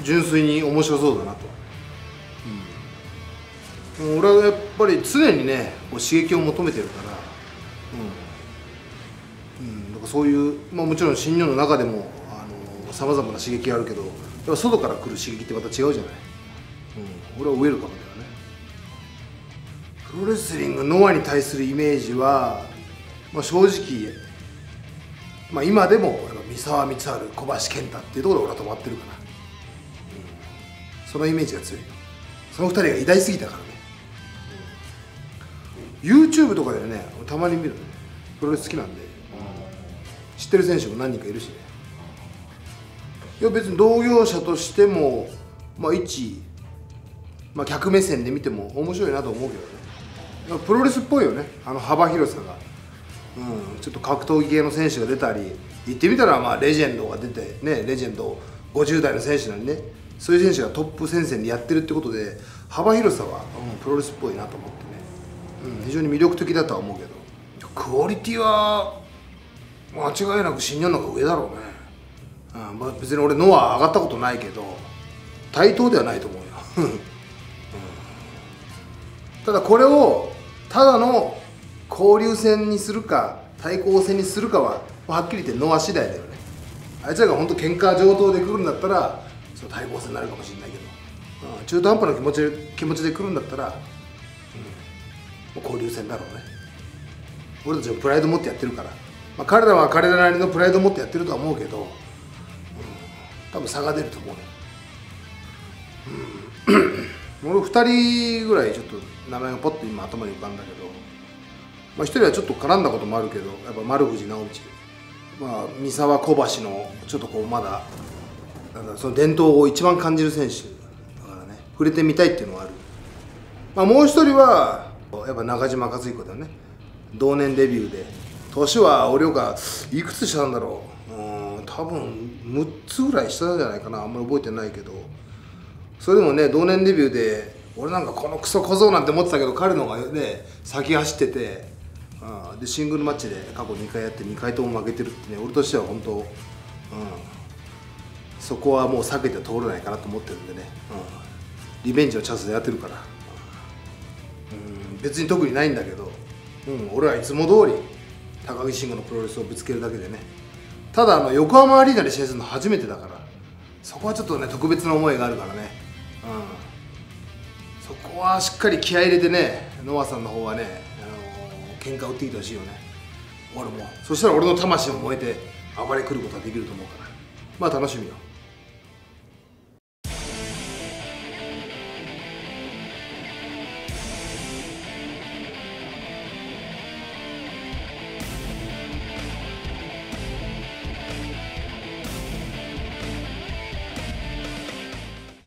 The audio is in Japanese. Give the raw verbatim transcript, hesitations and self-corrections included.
純粋に面白そうだなと、うん、俺はやっぱり常にねこう刺激を求めてるから、うんうん、だからそういう、まあ、もちろん新日本の中でもさまざまな刺激があるけど、やっぱ外から来る刺激ってまた違うじゃない、うん、俺はウェルカムだよね。プロレスリングノアに対するイメージは、まあ、正直、まあ、今でもやっぱ三沢光晴、小橋健太っていうところで俺は止まってるから、うん、そのイメージが強い。そのふたりが偉大すぎたからね、うん、YouTube とかでねたまに見るね、プロレス好きなんで、うん、知ってる選手も何人かいるしね。いや別に同業者としても、まあ、一、まあ、客目線で見ても面白いなと思うけどね。プロレスっぽいよね、あの幅広さが、うん、ちょっと格闘技系の選手が出たり、言ってみたらまあレジェンドが出てね、レジェンドごじゅう代の選手なんでね、そういう選手がトップ戦線でやってるってことで幅広さは、うん、プロレスっぽいなと思ってね、うん、非常に魅力的だとは思うけど、クオリティは間違いなく新日本の方が上だろうね。うん、まあ、別に俺ノア上がったことないけど対等ではないと思うよ、うん、ただこれをただの交流戦にするか対抗戦にするかははっきり言ってノア次第だよね。あいつらが本当喧嘩上等で来るんだったらその対抗戦になるかもしれないけど、うん、中途半端な気持ちで気持ちで来るんだったら、うん、もう交流戦だろうね。俺たちもプライド持ってやってるから、まあ、彼らは彼らなりのプライド持ってやってるとは思うけど、多分差が出ると思うね、うん、俺ふたりぐらいちょっと名前がポッと今頭に浮かんだけど、まあ、ひとりはちょっと絡んだこともあるけど、やっぱ丸藤直道、まあ、三沢小橋のちょっとこうまだなんだその伝統を一番感じる選手だからね、触れてみたいっていうのはある。まあ、もう一人はやっぱ中島和彦だよね。同年デビューで年は俺がいくつ下なんだろう、うん多分むっつぐらい下じゃないかな、あんまり覚えてないけど、それでもね同年デビューで俺なんかこのクソ小僧なんて思ってたけど、彼の方がね先走ってて、うん、でシングルマッチで過去にかいやってにかいとも負けてるってね、俺としては本当、うん、そこはもう避けて通れないかなと思ってるんでね、うん、リベンジのチャンスでやってるから、うん、別に特にないんだけど、うん、俺はいつも通り高木慎吾のプロレスをぶつけるだけでね。ただあの横浜アリーナで試合するの初めてだから、そこはちょっとね特別な思いがあるからね、うん、そこはしっかり気合い入れてね、ノアさんの方はね、あのー、喧嘩打ってきてほしいよね。俺もそしたら俺の魂も燃えて暴れ来ることができると思うから、まあ楽しみよ。